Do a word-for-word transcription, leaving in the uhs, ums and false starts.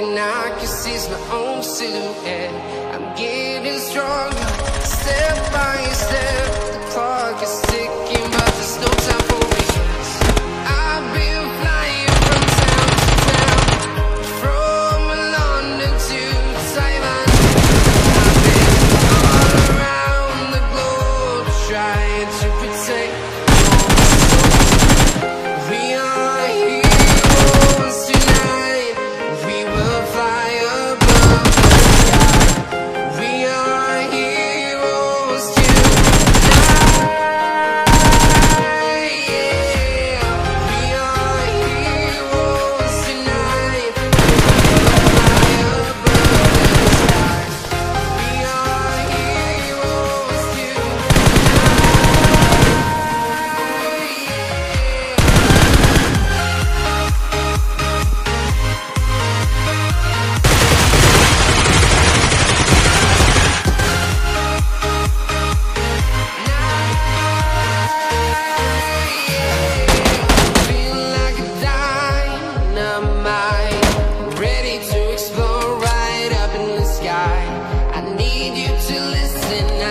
and I can see my own silhouette. I'm getting stronger, step by step. The clock is ticking, but there's no time for regrets. I've been flying from town to town, from London to Taiwan. I've been all around the globe trying to protect. We are heroes tonight. We will fly above the sky. We are heroes tonight. Yeah. We are heroes tonight. We will fly above the sky. We are heroes tonight. Feel like a dynamite, ready to explode right up in the sky. I need you to listen.